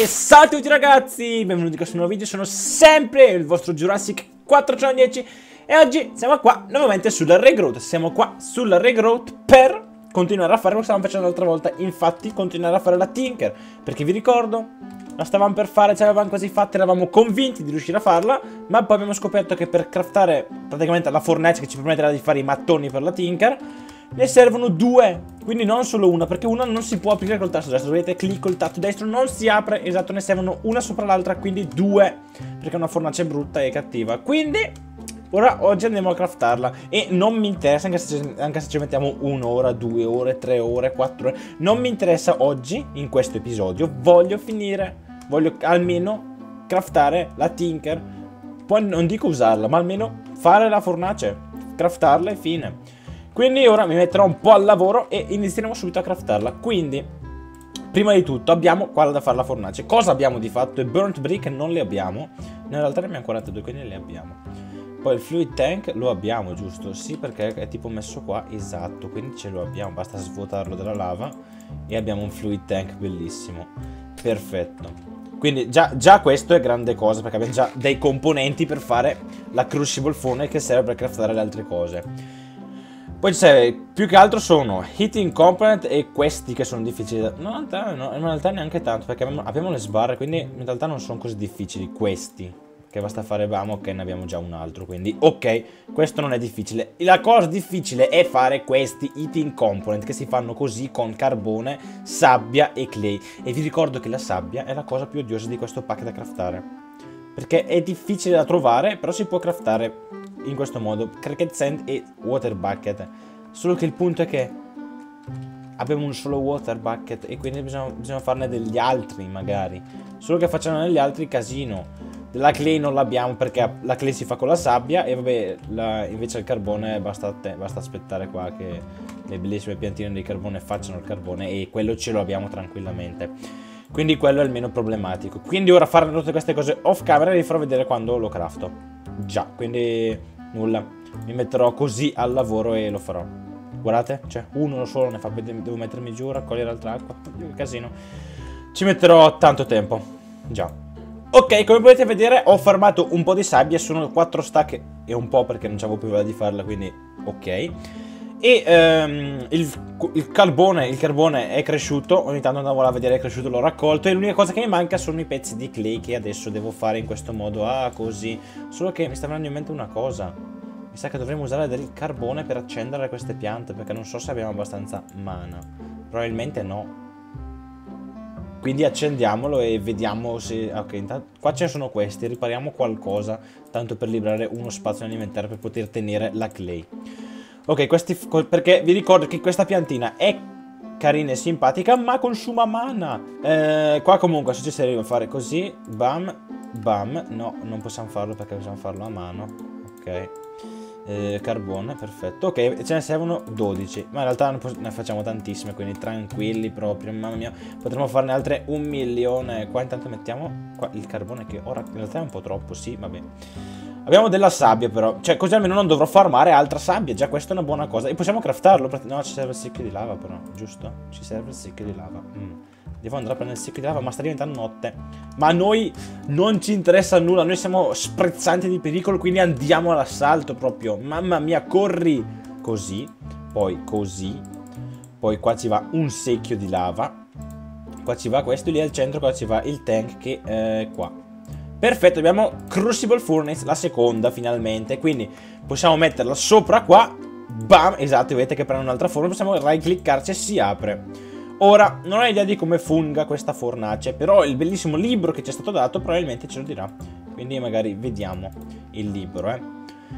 salve a tutti ragazzi, benvenuti in questo nuovo video, sono sempre il vostro Jurassic 410 e oggi siamo qua nuovamente sulla Regrowth. Siamo qua sulla Regrowth per continuare a fare quello che stavamo facendo l'altra volta, infatti continuare a fare la Tinker, perché vi ricordo, la stavamo per fare, ce l'avevamo quasi fatta, eravamo convinti di riuscire a farla, ma poi abbiamo scoperto che per craftare praticamente la fornace che ci permetterà di fare i mattoni per la Tinker, ne servono due, quindi non solo una, perché una non si può aprire col tasto destro, vedete, clic col tasto destro non si apre, esatto, ne servono una sopra l'altra, quindi due, perché una fornace brutta e cattiva, quindi ora oggi andiamo a craftarla e non mi interessa anche se ci mettiamo un'ora, 2 ore, 3 ore, 4 ore, non mi interessa oggi, in questo episodio, voglio almeno craftare la Tinker, poi non dico usarla, ma almeno fare la fornace, craftarla e fine. Quindi ora mi metterò un po' al lavoro e inizieremo subito a craftarla. Quindi, prima di tutto, abbiamo qua da fare la fornace. Cosa abbiamo di fatto? Il burnt brick non le abbiamo. In realtà ne abbiamo 42, quindi le abbiamo. Poi il fluid tank lo abbiamo, giusto? Sì, perché è tipo messo qua, esatto. Quindi ce lo abbiamo, basta svuotarlo dalla lava. E abbiamo un fluid tank bellissimo. Perfetto. Quindi già questo è grande cosa, perché abbiamo già dei componenti per fare la crucible funnel che serve per craftare le altre cose. Poi c'è, più che altro sono heating component e questi che sono difficili da... No, in realtà neanche tanto, perché abbiamo le sbarre, quindi in realtà non sono così difficili questi. Che basta fare bam, ok, ne abbiamo già un altro, quindi ok, questo non è difficile. La cosa difficile è fare questi heating component che si fanno così con carbone, sabbia e clay. E vi ricordo che la sabbia è la cosa più odiosa di questo pack da craftare, perché è difficile da trovare, però si può craftare in questo modo, cricket sand e water bucket. Solo che il punto è che abbiamo un solo water bucket e quindi bisogna farne degli altri magari. Solo che facciano negli altri casino. La clay non l'abbiamo perché la clay si fa con la sabbia e vabbè, invece il carbone basta aspettare qua che le bellissime piantine di carbone facciano il carbone e quello ce lo abbiamo tranquillamente. Quindi quello è il meno problematico. Quindi ora fare tutte queste cose off camera vi farò vedere quando lo crafto. Già, quindi nulla, mi metterò così al lavoro e lo farò. Guardate, cioè uno solo ne fa, devo mettermi giù, raccogliere altra acqua, che casino. Ci metterò tanto tempo, già. Ok, come potete vedere ho farmato un po' di sabbia, sono 4 stack e un po' perché non c'avevo più voglia di farla, quindi ok. E il carbone è cresciuto, ogni tanto andavo a vedere è cresciuto, l'ho raccolto e l'unica cosa che mi manca sono i pezzi di clay che adesso devo fare in questo modo, così. Solo che mi sta venendo in mente una cosa, mi sa che dovremmo usare del carbone per accendere queste piante, perché non so se abbiamo abbastanza mana, probabilmente no. Quindi accendiamolo e vediamo se... Ok, intanto qua ce ne sono questi, ripariamo qualcosa, tanto per liberare uno spazio alimentare per poter tenere la clay. Ok, questi, perché vi ricordo che questa piantina è carina e simpatica, ma consuma mana. Qua comunque se ci serve fare così, bam, bam. No, non possiamo farlo perché possiamo farlo a mano. Ok. Carbone, perfetto. Ok, ce ne servono 12, ma in realtà ne facciamo tantissime, quindi tranquilli proprio, mamma mia. Potremmo farne altre 1.000.000. Qua intanto mettiamo qua il carbone che ora in realtà è un po' troppo, sì, vabbè. Abbiamo della sabbia però, cioè così almeno non dovrò farmare altra sabbia, già questa è una buona cosa. E possiamo craftarlo, no ci serve il secchio di lava però, giusto? Ci serve il secchio di lava. Devo andare a prendere il secchio di lava, ma sta diventando notte. Ma a noi non ci interessa nulla, noi siamo sprezzanti di pericolo, quindi andiamo all'assalto proprio. Mamma mia, corri! Così, poi così, poi qua ci va un secchio di lava. Qua ci va questo lì al centro, qua ci va il tank che è qua. Perfetto, abbiamo Crucible Furnace, la seconda finalmente, quindi possiamo metterla sopra qua, bam, esatto, vedete che prende un'altra forma, possiamo right cliccarci e si apre. Ora, non ho idea di come funga questa fornace, però il bellissimo libro che ci è stato dato probabilmente ce lo dirà, quindi magari vediamo il libro,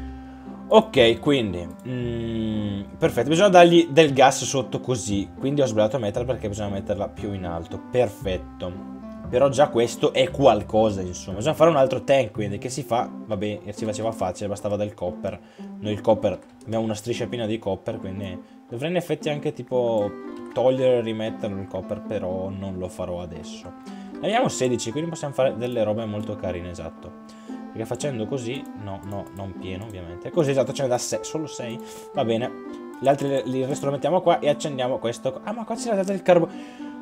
Ok, quindi, perfetto, bisogna dargli del gas sotto così, quindi ho sbagliato a metterla perché bisogna metterla più in alto, perfetto. Però già questo è qualcosa, insomma. Bisogna fare un altro tank, quindi, che si fa, vabbè, si faceva facile, bastava del copper. Noi il copper, abbiamo una striscia piena di copper, quindi dovrei in effetti anche tipo togliere e rimetterlo il copper, però non lo farò adesso. Ne abbiamo 16, quindi possiamo fare delle robe molto carine, esatto. Perché facendo così, no, non pieno ovviamente. Così, esatto, ce ne da 6, solo 6, va bene. Gli altri, il resto lo mettiamo qua e accendiamo questo. Ah, ma qua c'era del carbone.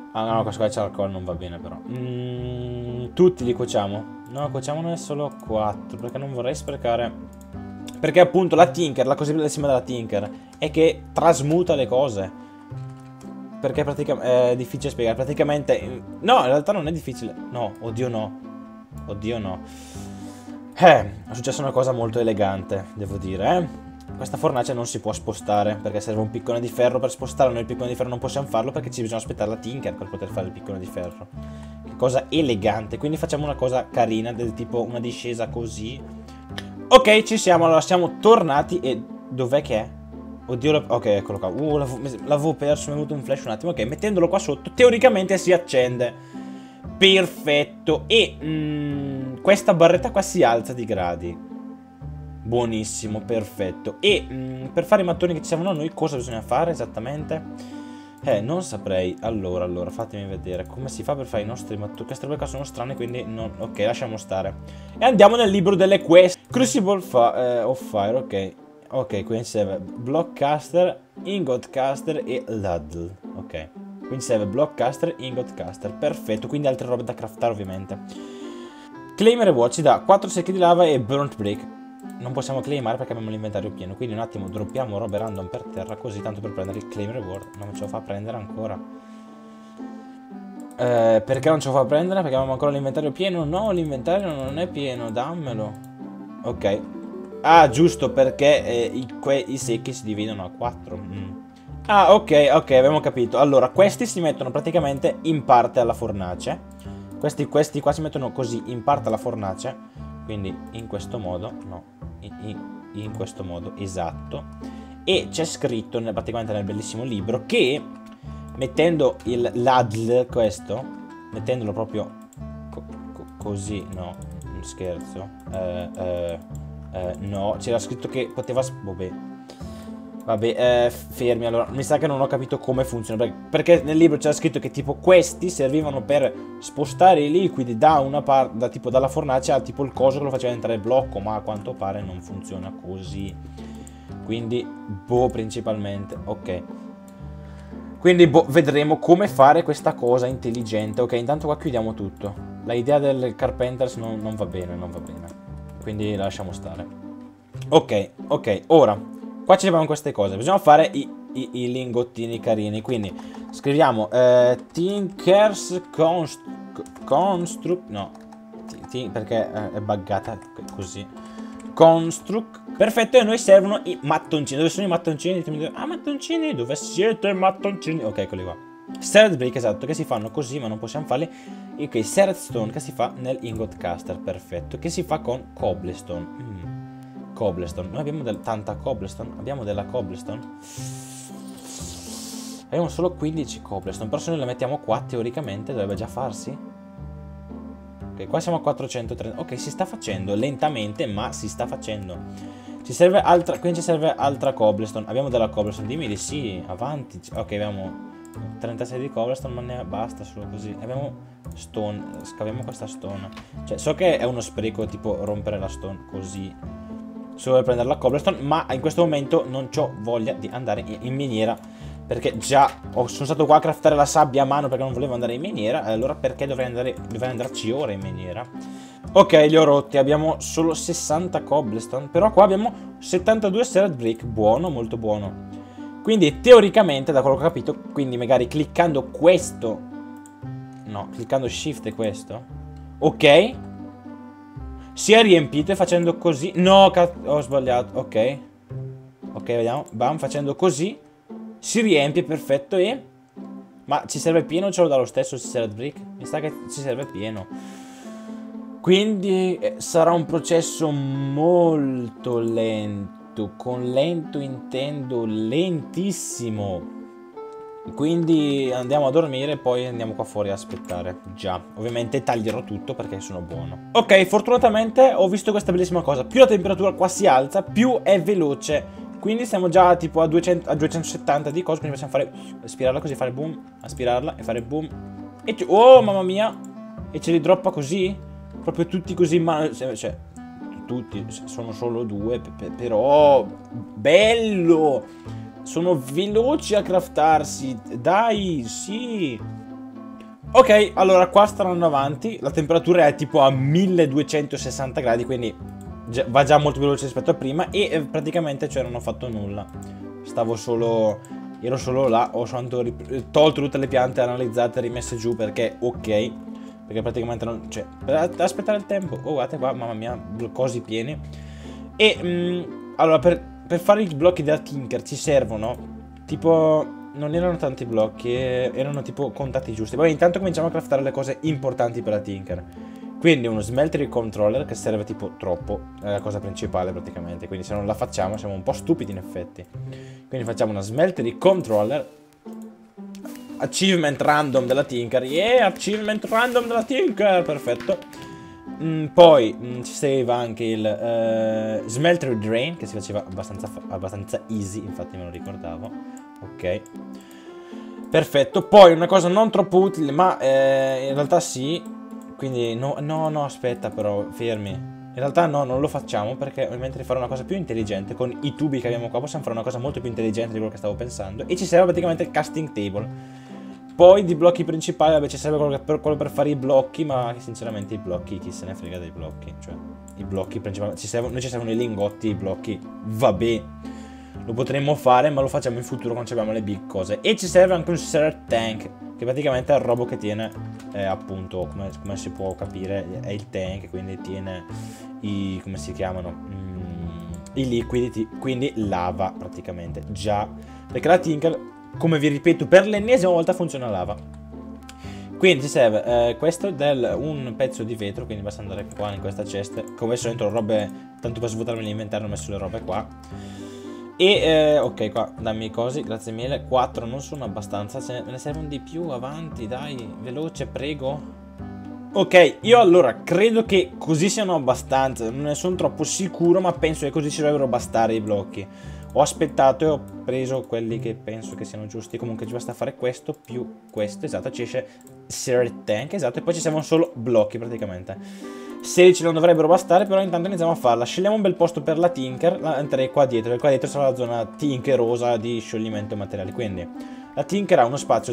Ah no, questo qua c'è l'alcol, non va bene però. Tutti li cuociamo? No, cuociamone solo 4, perché non vorrei sprecare. Perché appunto la Tinker, la cosa bellissima della Tinker è che trasmuta le cose. Perché praticamente è difficile spiegare. Praticamente no, in realtà non è difficile. No, oddio no. Oddio no. È successa una cosa molto elegante, devo dire, Questa fornace non si può spostare perché serve un piccone di ferro per spostarlo. Noi il piccone di ferro non possiamo farlo perché ci bisogna aspettare la Tinker per poter fare il piccone di ferro. Che cosa elegante. Quindi facciamo una cosa carina, del tipo una discesa così. Ok, ci siamo. Allora siamo tornati e dov'è che è? Oddio, ok, eccolo qua. L'avevo perso, mi è venuto un flash un attimo. Ok, mettendolo qua sotto, teoricamente si accende. Perfetto. E questa barretta qua si alza di gradi. Buonissimo, perfetto. E per fare i mattoni che ci servono a noi, cosa bisogna fare esattamente? Non saprei. Allora, fatemi vedere come si fa per fare i nostri mattoni. Queste robe qua sono strane, quindi non... Ok, lasciamo stare. E andiamo nel libro delle quest. Crucible of Fire, ok. Ok, quindi serve Blockcaster, Ingotcaster e Ladle. Ok. Quindi serve Blockcaster, Ingotcaster. Perfetto, quindi altre robe da craftare ovviamente. Claim Reward ci dà 4 secchi di lava e Burnt Brick. Non possiamo claimare perché abbiamo l'inventario pieno. Quindi un attimo droppiamo robe random per terra, così tanto per prendere il Claim Reward. Non ce lo fa prendere ancora. Perché non ce lo fa prendere? Perché abbiamo ancora l'inventario pieno? No, l'inventario non è pieno, dammelo. Ok. Ah, giusto, perché i secchi si dividono a 4. Ah, ok, abbiamo capito. Allora, questi si mettono praticamente in parte alla fornace. Questi qua si mettono così in parte alla fornace. Quindi in questo modo, no, in questo modo, esatto. E c'è scritto praticamente nel bellissimo libro che mettendo il ladle, questo, mettendolo proprio così, no, non scherzo, no, c'era scritto che poteva... Vabbè, fermi, allora, mi sa che non ho capito come funziona, perché nel libro c'era scritto che tipo questi servivano per spostare i liquidi da una parte, tipo dalla fornace a tipo il coso che lo faceva entrare il blocco, ma a quanto pare non funziona così. Quindi, principalmente, ok. Quindi, vedremo come fare questa cosa intelligente. Ok, intanto qua chiudiamo tutto. La idea del Carpenters non va bene, Quindi lasciamo stare. Ok, ora... Qua ci abbiamo queste cose. Bisogna fare i lingottini carini. Quindi scriviamo Tinkers Construct. No, perché è buggata così. Construct. Perfetto, e a noi servono i mattoncini. Dove sono i mattoncini? Ah, mattoncini, dove siete mattoncini? Ok, eccoli qua. Serret Brick, esatto, che si fanno così, ma non possiamo farli. Ok, Serret Stone che si fa nel Ingot Caster. Perfetto, che si fa con Cobblestone. Cobblestone. Noi abbiamo tanta cobblestone. Abbiamo della cobblestone. Abbiamo solo 15 cobblestone. Però se noi le mettiamo qua, teoricamente dovrebbe già farsi. Ok, qua siamo a 430. Ok, si sta facendo lentamente, ma si sta facendo. Ci serve altra. Quindi ci serve altra cobblestone. Abbiamo della cobblestone. Dimmi di sì. Avanti. Ok, abbiamo 36 di cobblestone, ma ne basta solo così. Abbiamo stone. Scaviamo questa stone. Cioè, so che è uno spreco tipo rompere la stone così solo per prendere la cobblestone, ma in questo momento non ho voglia di andare in miniera, perché già sono stato qua a craftare la sabbia a mano perché non volevo andare in miniera. Allora perché dovrei andarci ora in miniera? Ok, li ho rotti. Abbiamo solo 60 cobblestone, però qua abbiamo 72 serret brick. Buono, molto buono. Quindi teoricamente, da quello che ho capito, quindi magari cliccando questo, no, cliccando shift e questo, ok, si è riempito, e facendo così... No, ho sbagliato. Ok, vediamo. Bam, facendo così si riempie, perfetto. E... ma ci serve pieno o ce lo dà lo stesso il serret brick? Mi sa che ci serve pieno. Quindi sarà un processo molto lento. Con lento intendo lentissimo. Quindi andiamo a dormire e poi andiamo qua fuori a aspettare. Già, ovviamente taglierò tutto perché sono buono. Ok, fortunatamente ho visto questa bellissima cosa. Più la temperatura qua si alza, più è veloce. Quindi siamo già tipo a 270 di cose. Quindi possiamo fare, aspirarla così, fare boom, aspirarla e fare boom. E oh, mamma mia. E ce li droppa così? Proprio tutti così, ma... cioè, tutti, sono solo 2, però... bello! Sono veloci a craftarsi. Dai, sì. Ok, allora qua stanno andando avanti. La temperatura è tipo a 1260 gradi, quindi va già molto veloce rispetto a prima. E praticamente cioè non ho fatto nulla. Ero solo là, ho soltanto tolto tutte le piante, analizzate, rimesse giù perché ok. Perché praticamente non... cioè, per aspettare il tempo. Oh, guardate qua, mamma mia, cosi pieni. E allora, per fare i blocchi della Tinker ci servono tipo... non erano tanti blocchi, erano tipo contati giusti. Poi intanto cominciamo a craftare le cose importanti per la Tinker. Quindi uno smeltery controller che serve tipo troppo, è la cosa principale praticamente. Quindi se non la facciamo siamo un po' stupidi in effetti. Quindi facciamo una smeltery controller. Achievement random della Tinker. Yeah, achievement random della Tinker, perfetto. Poi ci save anche il smeltery drain, che si faceva abbastanza easy, infatti me lo ricordavo. Ok, perfetto. Poi una cosa non troppo utile, ma in realtà sì. Quindi no, aspetta però, fermi. In realtà no, non lo facciamo perché mentre fare una cosa più intelligente con i tubi che abbiamo qua possiamo fare una cosa molto più intelligente di quello che stavo pensando. E ci serve praticamente il casting table. Poi di blocchi principali, vabbè, ci serve quello per fare i blocchi, ma sinceramente i blocchi, chi se ne frega dei blocchi. Cioè, i blocchi principali, noi ci servono i lingotti, i blocchi, vabbè. Lo potremmo fare, ma lo facciamo in futuro quando abbiamo le big cose. E ci serve anche un Seller Tank, che praticamente è il robo che tiene, appunto, come si può capire, è il tank, quindi tiene i, come si chiamano, i liquidi, quindi lava praticamente. Già, perché la Tinker, come vi ripeto per l'ennesima volta, funziona a lava. Quindi ci serve questo un pezzo di vetro, quindi basta andare qua in questa cesta. Come ho messo dentro robe, tanto per svuotarmi l'inventario ho messo le robe qua. E ok, qua dammi i cosi, grazie mille. 4 non sono abbastanza, me ne servono di più, avanti, dai, veloce, prego. Ok, io allora credo che così siano abbastanza, non ne sono troppo sicuro, ma penso che così ci dovrebbero bastare i blocchi. Ho aspettato e ho preso quelli che penso che siano giusti. Comunque ci basta fare questo più questo, esatto, ci esce Seared Tank, esatto, e poi ci servono solo blocchi praticamente. 16 non dovrebbero bastare, però intanto iniziamo a farla. Scegliamo un bel posto per la Tinker, la entrerei qua dietro, perché qua dietro sarà la zona tinkerosa di scioglimento materiali. Quindi la Tinker ha uno spazio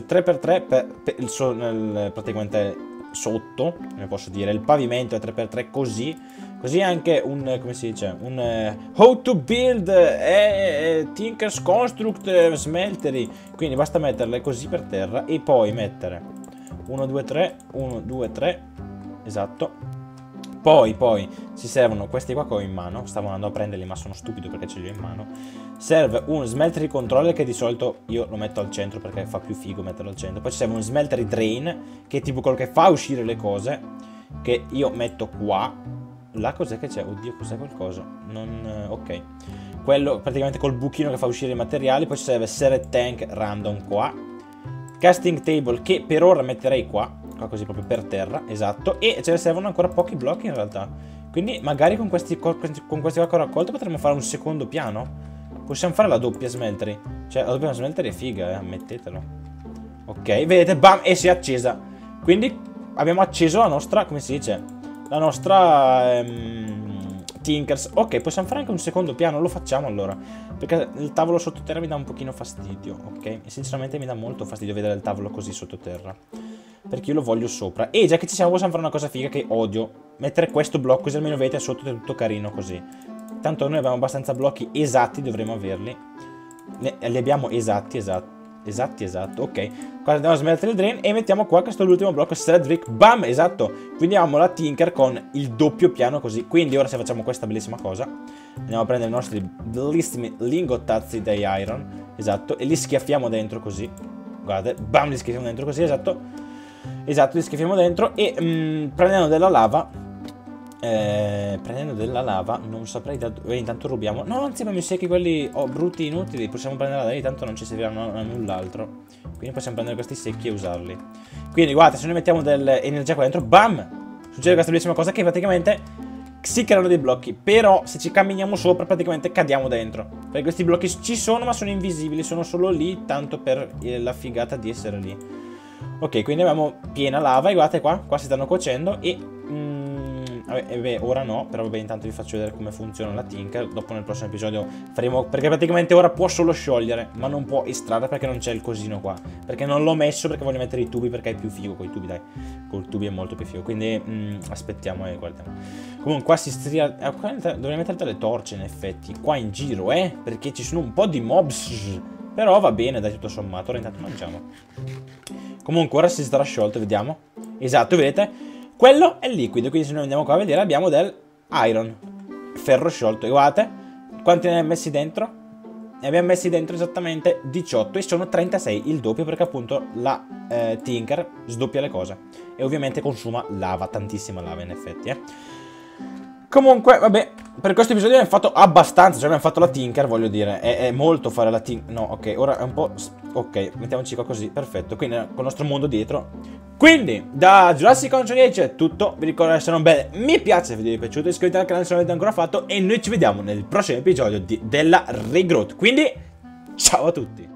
3x3 praticamente sotto, come posso dire, il pavimento è 3x3 così anche un, come si dice, un how to build Tinker's Construct Smeltery. Quindi basta metterle così per terra e poi mettere 1, 2, 3, 1, 2, 3, esatto. Poi ci servono questi qua che ho in mano. Stavo andando a prenderli ma sono stupido perché ce li ho in mano. Serve un smeltery controller che di solito io lo metto al centro perché fa più figo metterlo al centro. Poi ci serve un smeltery drain che è tipo quello che fa uscire le cose, che io metto qua. Là cos'è che c'è? Oddio, cos'è qualcosa? Ok. Quello praticamente col buchino che fa uscire i materiali. Poi ci serve Seared Tank random qua. Casting table che per ora metterei qua così proprio per terra, esatto. E ce ne servono ancora pochi blocchi in realtà. Quindi magari con questi qua che ho raccolto potremmo fare un secondo piano. Possiamo fare la doppia smeltery. Cioè la doppia smeltery è figa, ammettetelo. Ok, vedete, bam, e si è accesa. Quindi abbiamo acceso la nostra, come si dice, la nostra Tinkers. Ok, possiamo fare anche un secondo piano, lo facciamo allora. Perché il tavolo sottoterra mi dà un pochino fastidio, ok? E sinceramente mi dà molto fastidio vedere il tavolo così sottoterra, perché io lo voglio sopra. E già che ci siamo possiamo fare una cosa figa che odio: mettere questo blocco, così almeno vedete sotto è tutto carino così. Tanto noi abbiamo abbastanza blocchi esatti, dovremo averli. Li abbiamo esatti. Ok, qua andiamo a smettere il drain e mettiamo qua, questo è l'ultimo blocco, Cedric, bam, esatto. Quindi abbiamo la Tinker con il doppio piano così. Quindi ora se facciamo questa bellissima cosa, andiamo a prendere i nostri bellissimi lingottazzi di iron, esatto, e li schiaffiamo dentro così. Guardate, bam, li schiaffiamo dentro così, esatto, li schiaffiamo dentro e prendendo della lava. Non saprei da dove. Intanto rubiamo. No, anzi, ma mi sa che quelli brutti inutili possiamo prenderla da lì, tanto non ci serviranno a null'altro. Quindi possiamo prendere questi secchi e usarli. Quindi guardate, se noi mettiamo dell'energia qua dentro, bam, succede questa bellissima cosa che praticamente si creano dei blocchi. Però se ci camminiamo sopra praticamente cadiamo dentro, perché questi blocchi ci sono ma sono invisibili, sono solo lì tanto per la figata di essere lì. Ok, quindi abbiamo piena lava e guardate qua si stanno cuocendo e Beh, ora no, però vabbè, intanto vi faccio vedere come funziona la Tinker. Dopo nel prossimo episodio faremo, perché praticamente ora può solo sciogliere, ma non può estrarre perché non c'è il cosino qua. Perché non l'ho messo, perché voglio mettere i tubi, perché è più figo con i tubi, dai. Con i tubi è molto più figo, quindi aspettiamo e guardiamo. Comunque qua si stria... dovrei mettere delle torce in effetti, qua in giro, perché ci sono un po' di mobs. Però va bene, dai, tutto sommato. Ora intanto mangiamo. Comunque ora si sarà sciolto, vediamo. Esatto, vedete? Quello è il liquido, quindi se noi andiamo qua a vedere abbiamo del iron, ferro sciolto. E guardate, quanti ne abbiamo messi dentro? Ne abbiamo messi dentro esattamente 18 e sono 36, il doppio, perché appunto la Tinker sdoppia le cose. E ovviamente consuma lava, tantissima lava in effetti, Comunque, vabbè, per questo episodio abbiamo fatto abbastanza, cioè abbiamo fatto la Tinker, voglio dire, è molto fare la Tinker. No, ok, ora è un po'... Ok, mettiamoci qua così, perfetto, quindi con il nostro mondo dietro. Quindi, da Jurassic Control 10 è tutto, vi ricordo di essere un bel mi piace se il video vi è piaciuto, iscrivetevi al canale se non l'avete ancora fatto e noi ci vediamo nel prossimo episodio della Regrowth. Quindi, ciao a tutti!